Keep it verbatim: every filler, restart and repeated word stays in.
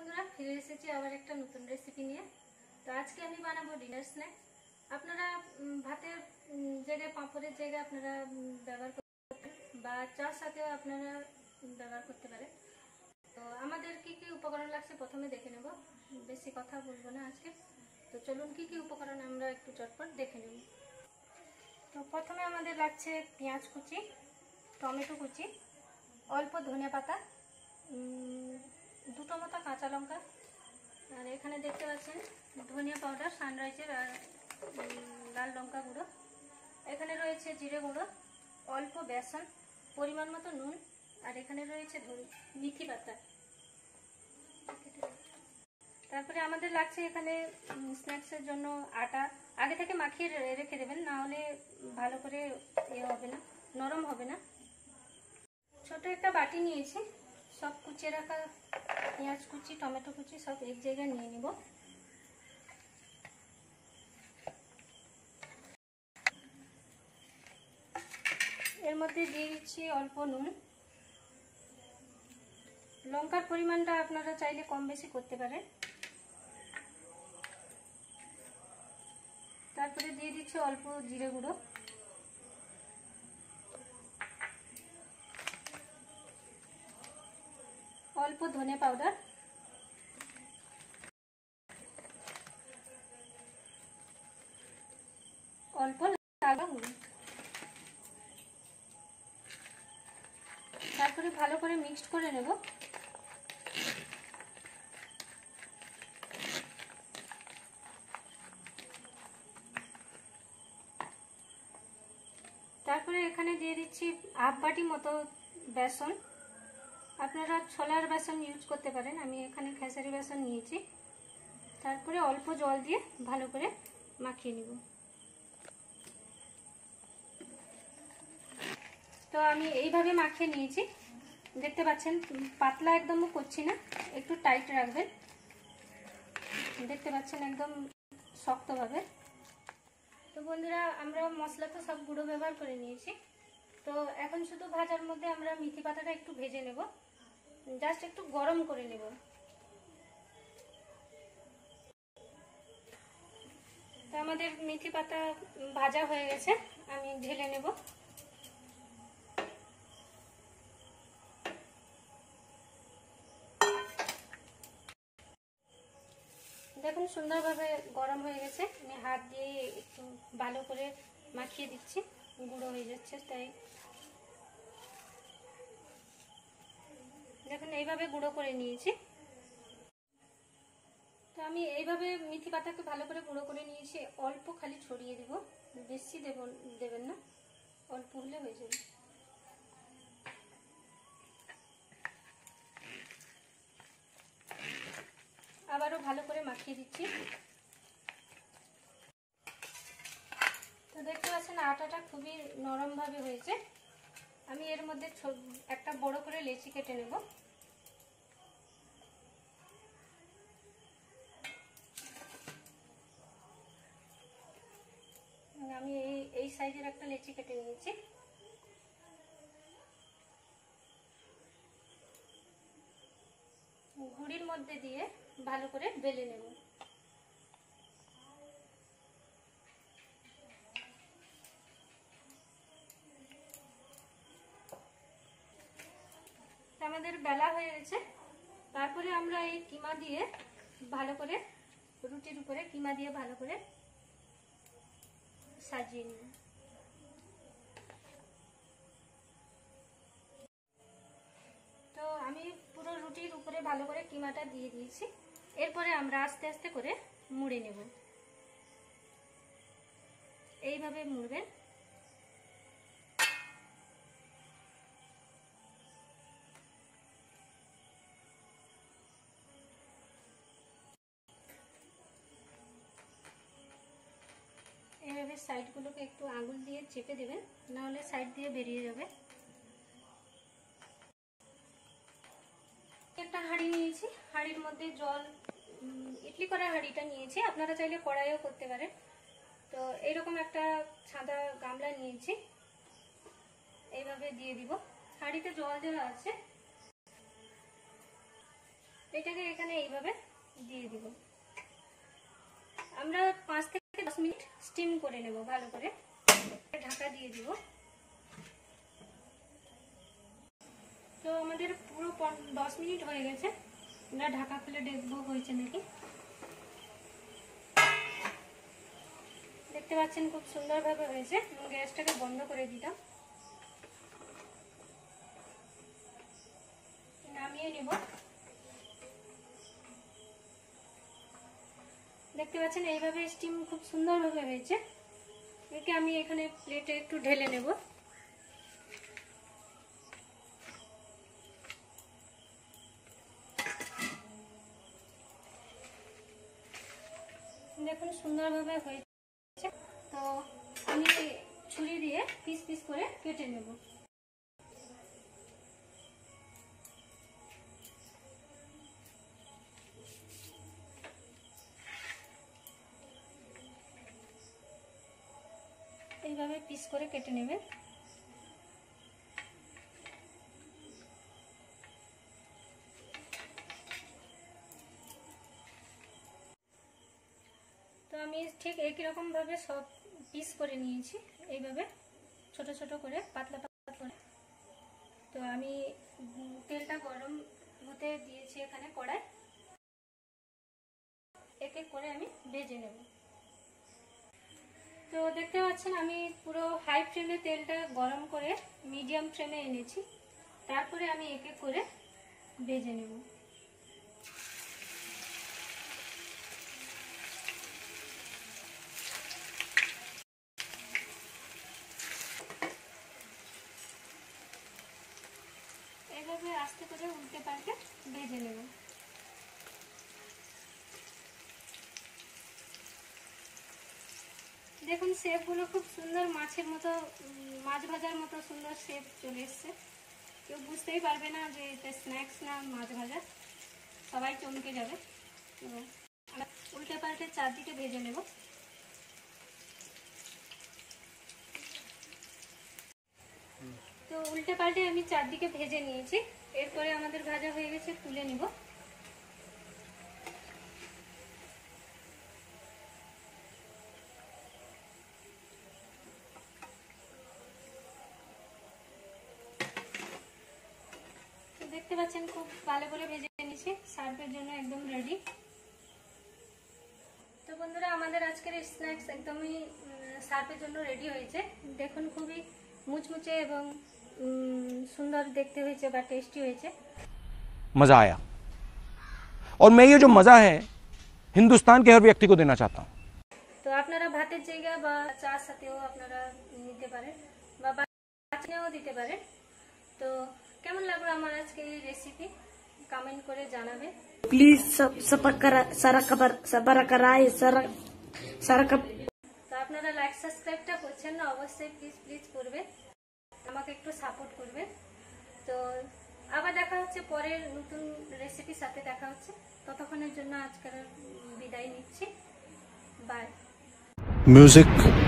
বন্ধুরা, ফিরে এসেছি আবার একটা নতুন রেসিপি নিয়ে। তো আজকে আমি বানাবো ডিনার স্ন্যাক্স। আপনারা ভাতের জায়গায়, পাঁপড়ের জায়গায় আপনারা ব্যবহার করতে পারেন বা চার সাথেও আপনারা ব্যবহার করতে পারেন। তো আমাদের কি কি উপকরণ লাগছে প্রথমে দেখে নেব, বেশি কথা বলবো না আজকে। তো চলুন কি কি উপকরণ আমরা একটু চটপট দেখে নেব। তো প্রথমে আমাদের লাগছে পেঁয়াজ কুচি, টমেটো কুচি, অল্প ধনিয়া পাতা, দুটো মতো কাঁচা লঙ্কা, আর এখানে দেখতে পাচ্ছেন ধনিয়া পাউডার, সানরাইজের, আর লাল লঙ্কা গুঁড়ো। এখানে রয়েছে জিরে গুঁড়ো, অল্প বেসন, পরিমাণ মতো নুন, আর এখানে রয়েছে মেথি পাতা। তারপরে আমাদের লাগছে এখানে স্ন্যাক্সের জন্য আটা। আগে থেকে মাখিয়ে রেখে দেবেন, না হলে ভালো করে ইয়ে হবে না, নরম হবে না। ছোট একটা বাটি নিয়েছি, সব কুচিয়ে রাখা পেঁয়াজ কুচি, টমেটো কুচি সব এক জায়গায় নিয়ে নিব। এর মধ্যে দিয়ে দিচ্ছি অল্প নুন। লঙ্কার পরিমাণটা আপনারা চাইলে কম বেশি করতে পারেন। তারপরে দিয়ে দিচ্ছি অল্প জিরে গুঁড়ো, অল্প ধনে পাউডার, অল্প লাল গুঁড়ো। তারপরে ভালো করে মিক্সড করে নেব। তারপরে এখানে দিয়ে দিচ্ছি হাফ বাটি মতো বেসন। আপনারা ছোলার বেসন ইউজ করতে পারেন, আমি এখানে খেসারি বেসন নিয়েছি। তারপরে অল্প জল দিয়ে ভালো করে মাখিয়ে নিব। তো আমি এইভাবে মাখিয়ে নিয়েছি, দেখতে পাচ্ছেন পাতলা একদমও করছি না, একটু টাইট রাখবেন। দেখতে পাচ্ছেন একদম শক্তভাবে। তো বন্ধুরা, আমরা মশলা তো সব গুঁড়ো ব্যবহার করে নিয়েছি। তো এখন শুধু ভাজার মধ্যে আমরা মেথি পাতাটা একটু ভেজে নেব, জাস্ট একটু গরম করে নেব। তো আমাদের মেথি পাতা ভাজা হয়ে গেছে, আমি ঢেলে নেব। দেখুন সুন্দরভাবে গরম হয়ে গেছে। আমি হাত দিয়ে একটু ভালো করে মাখিয়ে দিচ্ছি, গুঁড়ো হয়ে যাচ্ছে। তাই দেখুন এইভাবে গুঁড়ো করে নিয়েছি। তো আমি এইভাবে মেথি পাতাকে ভালো করে গুঁড়ো করে নিয়েছি। অল্প খালি ছড়িয়ে দেব, বেশি দেব দেবেন না, অল্প হলে হয়ে যাবে। আবারও ভালো করে মাখিয়ে দিচ্ছি। তো দেখতে পাচ্ছেন আটাটা খুবই নরম ভাবে হয়েছে। আমি এর মধ্যে একটা বড় করে লেচি কেটে নেব। আমি এই এই সাইজের একটা লেচি কেটে নিয়েছি। গুঁড়ির মধ্যে দিয়ে ভালো করে বেলে নেব। আমাদের বেলা হয়ে গেছে। তারপরে আমরা এই কিমা দিয়ে ভালো করে, রুটির উপরে কিমা দিয়ে ভালো করে সাজিয়ে নিব। তো আমি পুরো রুটির উপরে ভালো করে কিমাটা দিয়ে দিয়েছি। এরপরে আমরা আস্তে আস্তে করে মুড়ে নেব। এইভাবে মুড়বেন। এইভাবে সাইডগুলোকে একটু আঙুল দিয়ে চেপে দেবেন, নাহলে সাইড দিয়ে বেরিয়ে যাবে। একটা হাঁড়ি নিয়েছি, হাঁড়ির মধ্যে জল, ইডলি করার হাঁড়িটা নিয়েছি, আপনারা চাইলে কড়াইও করতে পারেন। তো এইরকম একটা সাদা গামলা নিয়েছি, এইভাবে দিয়ে দিব। হাঁড়িতে জল দেওয়া আছে। এটাকে এখানে এইভাবে দিয়ে দিব। আমরা পাঁচ থেকে দশ মিনিট স্টিম করে নেব ভালো করে। ঢাকা দিয়ে দিব। তো আমাদের পুরো দশ মিনিট হয়ে গেছে। আমরা ঢাকা খুলে দেখবো হয়েছে নাকি। দেখতে পাচ্ছেন খুব সুন্দরভাবে হয়েছে। গ্যাসটাকে বন্ধ করে দিলাম, নামিয়ে নেব। দেখতে পাচ্ছেন এইভাবে স্টিম খুব সুন্দরভাবে হয়েছে। একে আমি এখানে প্লেটে একটু ঢেলে নেব। দেখুন সুন্দরভাবে হয়েছে। তো আমি ছুরি দিয়ে পিস পিস করে কেটে নেব। এইভাবে পিস করে কেটে নেবেন। তো আমি ঠিক একই রকম ভাবে সব পিস করে নিয়েছি, এইভাবে ছোট ছোট করে পাতলা পাতলা করে। তো আমি তেলটা গরম হতে দিয়েছি এখানে কড়াই, এক এক করে আমি ভেজে নেব। তো দেখতে পাচ্ছেন আমি পুরো হাই ফ্লেমে তেলটা গরম করে মিডিয়াম ফ্লেমে এনেছি, তারপরে আমি এক এক করে ভেজে নেব। এইভাবে আস্তে করে উল্টে পাল্টে ভেজে নেব। দেখুন শেপগুলো খুব সুন্দর, মাছের মতো, মাছ ভাজার মতো সুন্দর শেপ চলে এসছে। কেউ বুঝতেই পারবে না যে এটা স্ন্যাক্স না মাছ ভাজা, সবাই চমকে যাবে। তো আমরা উল্টে পাল্টে চারদিকে ভেজে নেব। তো উল্টে পাল্টে আমি চারদিকে ভেজে নিয়েছি। এরপরে আমাদের ভাজা হয়ে গেছে, তুলে নিব। দেখতে পাচ্ছেন খুব ভালো করে ভেজে নিয়েছি, সার্ভের জন্য একদম রেডি। তো বন্ধুরা আমাদের আজকের স্ন্যাক্স একদমই সার্ভের জন্য রেডি হয়েছে। দেখুন খুবই মুচমুচে এবং সুন্দর দেখতে হয়েছে বা টেস্টি হয়েছে। मज़ा आया और मैं ये जो मज़ा है हिंदुस्तान के हर व्यक्ति को देना चाहता हूँ। তো আপনারা ভাতের জায়গা বা চার সাথেও আপনারা নিতে পারেন বা বাচ্চাও দিতে পারেন। তো কেমন লাগলো আমার আজকে এই রেসিপি কমেন্ট করে জানাবে। প্লিজ সারা খবর সারা করায় সারা সারা। তো আপনারা লাইক সাবস্ক্রাইবটা করছেন না, অবশ্যই প্লিজ প্লিজ করবে, আমাকে একটু সাপোর্ট করবে। তো আবার দেখা হচ্ছে পরের নতুন রেসিপির সাথে দেখা হচ্ছে। ততক্ষণের জন্য আজকের বিদায় নিচ্ছি। বাই। Music